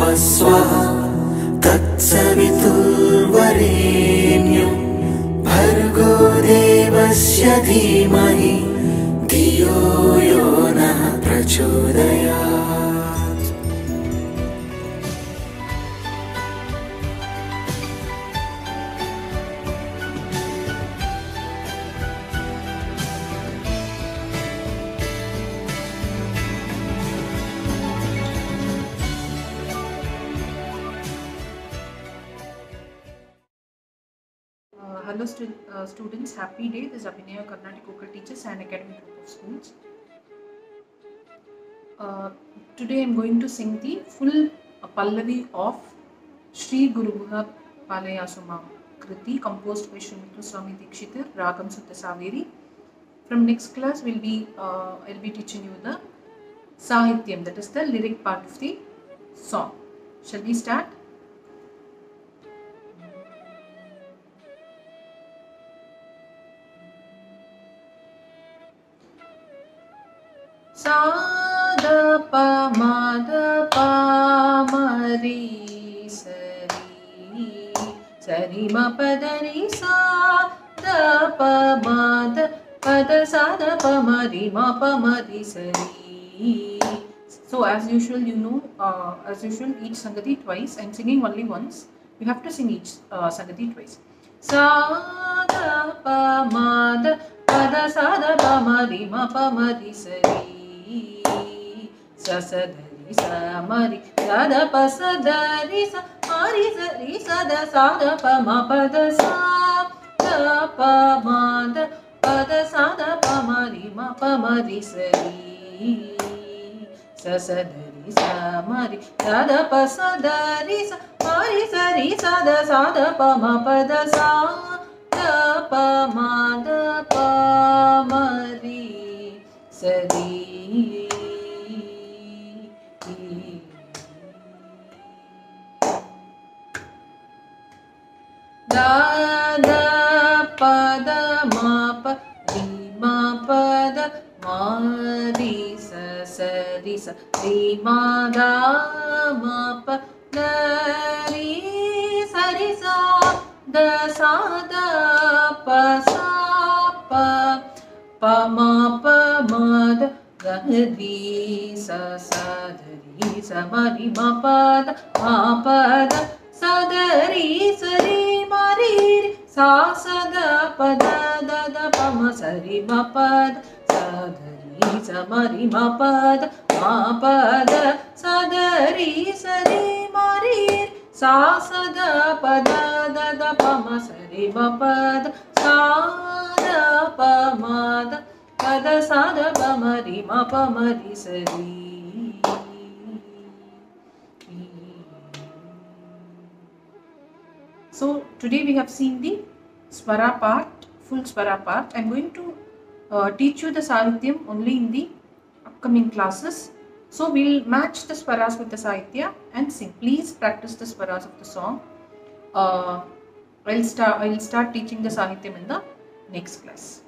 स्वाहा तत्सवितुर्वरेण्यं भर्गो देवस्य धीमहि धियो यो नः प्रचोदयात्। Hello students, happy day. This is Abhinaya Karnataka Vocal Teachers and Academic Group of Schools. Today I am going to sing the full Pallavi of Shri Guru Guha Palayasuma Kriti composed by Shri Muthuswami Dikshitar, Ragam Sutta Saveri. From next class I'll be teaching you the Sahityam, that is the lyric part of the song. Shall we start? Sa da pa ma da pa ma ri sari ma pa da ri sa da pa ma da pa da sa da pa ma ri sari. So as usual, each Sangati twice. I'm singing only once. You have to sing each Sangati twice. Sa da pa ma da pa da sa da pa ma ri sari. Sa sa da ri sa ma ri sa da pa sa da ri sa ma ri sa da pa ma pa da sa da pa ma da pa da sa da pa ma ri sa ri. Sa sa da ri sa ma ri sa da pa sa da ri sa ma ri sa da pa ma pa da sa da pa ma da pa ma ri sa ri. Da da pa da ma pa ri ma pa da ma ri sa sa ri sa ri ma da ma pa da ri sa da sa da pa sa pa pa ma da ga ri sa da ri sa ma ri ma pa da sa da ri sa ri ma ri sa da pa da pa ma sa ri ma pa da sa da ri sa ma ri ma pa da sa da ri ma ri sa da pa da pa ma sa ri ma pa da sa da pa ma da pa da sa da pa ma ri sa ri. So today we have seen the Swara part, full Swara part. I am going to teach you the Sahityam only in the upcoming classes. So we'll match the Swaras with the Sahitya and sing. Please practice the Swaras of the song. I'll start teaching the Sahityam in the next class.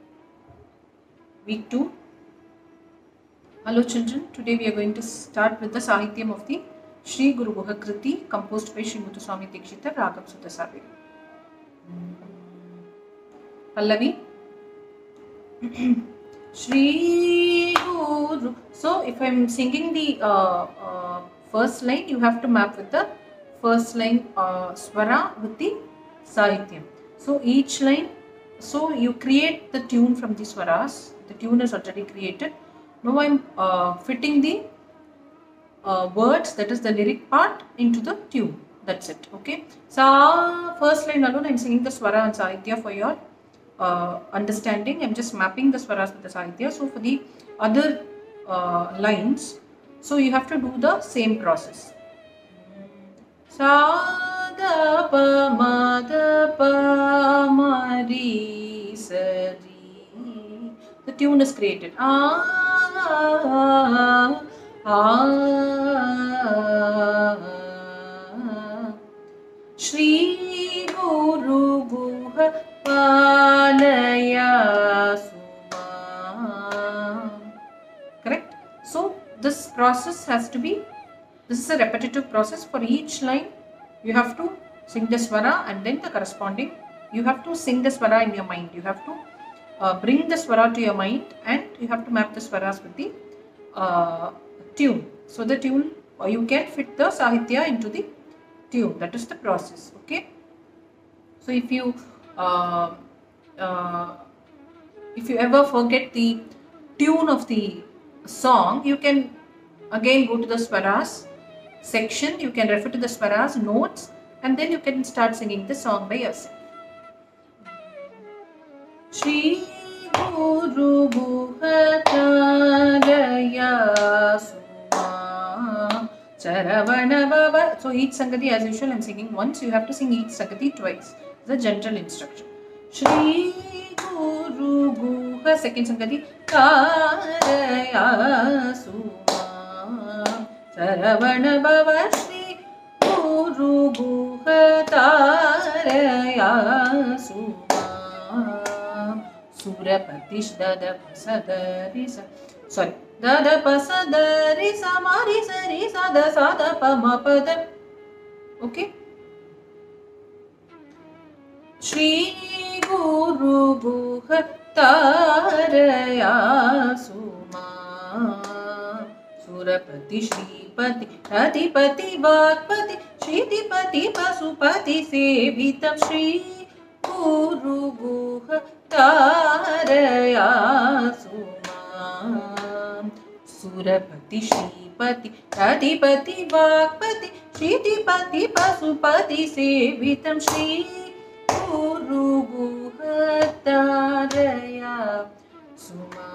Week 2. Hello children, today we are going to start with the Sahityam of the Shri Guru Guha Kriti composed by Shri Muthuswami Dikshitar, Ragam Sutta Saveri. Pallavi. Shri Guru. So if I am singing the first line, you have to map with the first line Swara with the Sahityam. So each line, so you create the tune from the Swaras. The tune is already created. Now I am fitting the words, that is the lyric part, into the tune. That's it. Okay. So first line alone I am singing the Swara and Sahitya for your understanding. I am just mapping the Swaras with the Sahitya. So for the other lines, so you have to do the same process. Sa da pa ma ri sa ri. The tune is created. Shri Guru Guha Palayasuma. Correct? So this process has to be This is a repetitive process. For each line, you have to sing the swara and then the corresponding. You have to sing the swara in your mind. You have to bring the swara to your mind, and you have to map the swaras with the tune. So the tune, you can fit the sahitya into the tune. That is the process. Okay. So if you ever forget the tune of the song, you can again go to the swaras section. You can refer to the swaras, notes, and then you can start singing the song by yourself. Shri Guru Guhataraya Suma Charavana Baba. So each Sangati, as usual, I am singing once. You have to sing each Sangati twice. The general instruction. Shri Guru Guha, second Sangati, Taraya Suma Charavana Baba. Shri Guru Guha Taraya Suma Surapatish Dada Pasadarisa. Sorry. Dada Pasadarisa Marisa Risa Da Sada Pamapada. Okay. Shri Guru Guha Taraya Suma Surapati Shripati Adipati Vakpati Shritipati Pasupati Sevitam Shri Guru Guha Taraya Suma Surapati Shripati Adipati Vakpati Shritipati Pasupati Sevitam Shri Guru Guha Taraya Suma.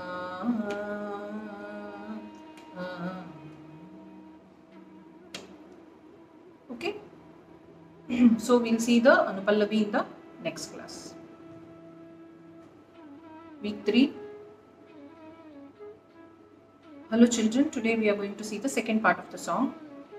Okay. So we'll see the Anupallavi in the next class. Week 3. Hello children, today we are going to see the second part of the song.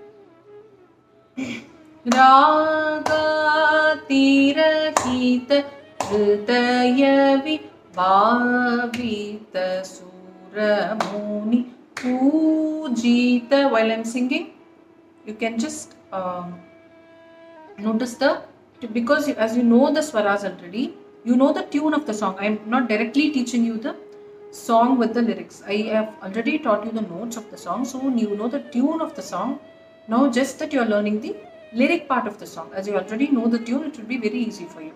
Raga Tirahita Hridayavi Bhavita Suramuni Pujita. While I am singing, you can just notice because as you know the swaras already, you know the tune of the song. I am not directly teaching you the song with the lyrics. I have already taught you the notes of the song, so you know the tune of the song. Now just that you are learning the lyric part of the song. As you already know the tune, it will be very easy for you.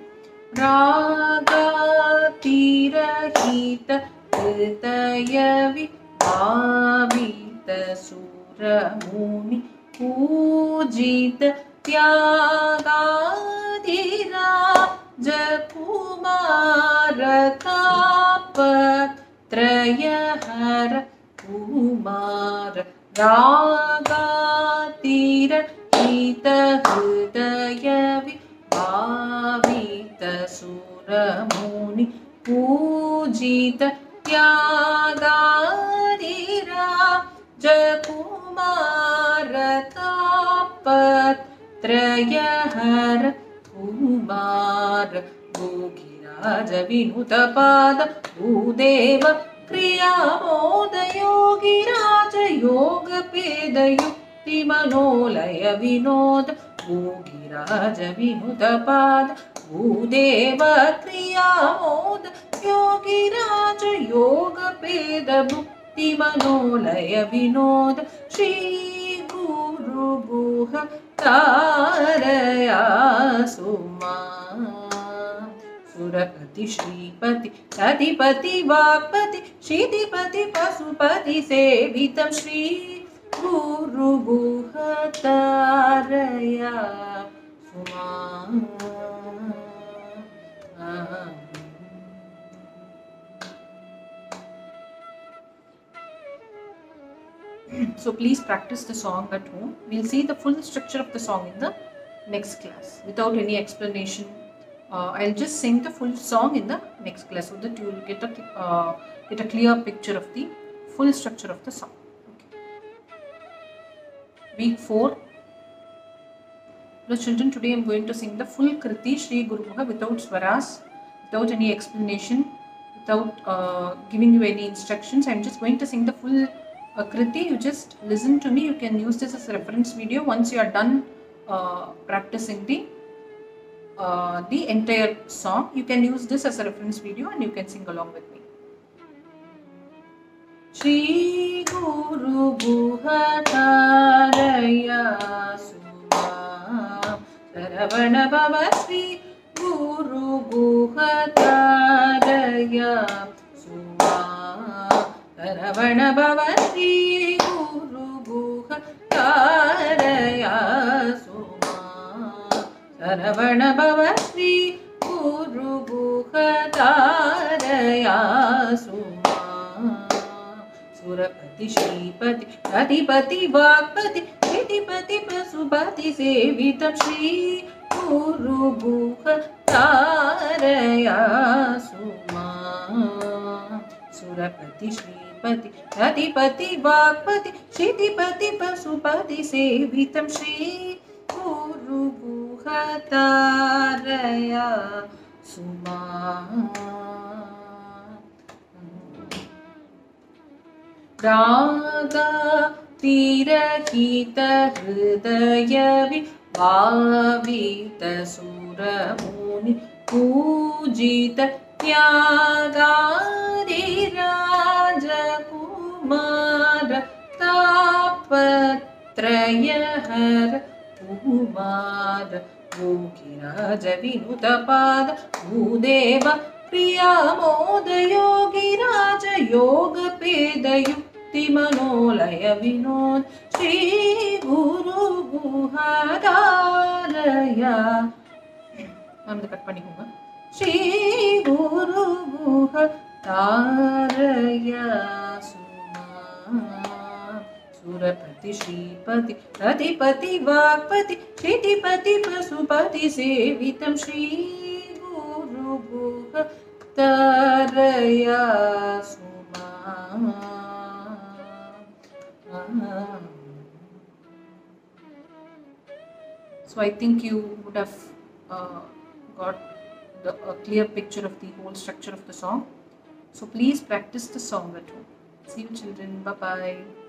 Raga Tirahita Hridayavi Bhavita Suramuni Pujita Tyagadira Jakumara Tapatrayahara Kumara Raga Tirahita Hridayavi Bhavita Suramuni Pujita Tyagadira Jakumara Tapatrayahara Kumara Bhogiraja Vinutapada Bhudeva Kriyamoda Yogiraja Yoga Peda Yukti Manolaya Vinoda Bhogiraja Vinutapada Bhudeva Kriyamoda Yogiraja Yoga Peda Bhukti Manolaya Vinoda Shri Guru Guha Taraya Suma Surapati Shripati Adipati Vakpati Shritipati Pasupati Sevitam Shri Guru Guha Taraya Suma. So please practice the song at home. We'll see the full structure of the song in the next class without any explanation. I'll just sing the full song in the next class so that you will get a clear picture of the full structure of the song. Okay. Week 4. Hello children, today I am going to sing the full Kriti Shri Guru Guha without swaras, without any explanation, without giving you any instructions. I am just going to sing the full Kriti, you just listen to me. You can use this as a reference video. Once you are done practicing the entire song, you can use this as a reference video and you can sing along with me. Shri Guru Guhataraya Suma Saravana Bhava Shri Guru Guhataraya Suma Saravana Bhava Shri Guru Guhataraya Suma Saravana Bhava Shri Guru Guhataraya Suma सुरपति श्रीपति अधिपति वाक्पति विधिपति पशुपति सेवितं श्री गुरु गुहतारया सुमा सुरपति श्रीपति अधिपति वाक्पति विधिपति पशुपति सेवितं श्री गुरु गुहतारया सुमा रागा तीरहित हृदय विभावित सुरमुनि पूजित त्यागारि राजकुमार तापत्रयहर कुमार योगिराज विनुतपाद भूदेव प्रियामोद योगिराज योगपेदयुक्ति मनोलय विनोद श्री गुरु गुहाधारया हम cut பண்ணிக்கோங்க श्री गुरु गुहाधारया सुमा सुरपति श्रीपति अधिपति वाक्पति श्रीपति पशुपति सेवितं श्री गुरु गुहाधारया सुमा. So I think you would have got a clear picture of the whole structure of the song. So please practice the song at home. See you children. Bye bye.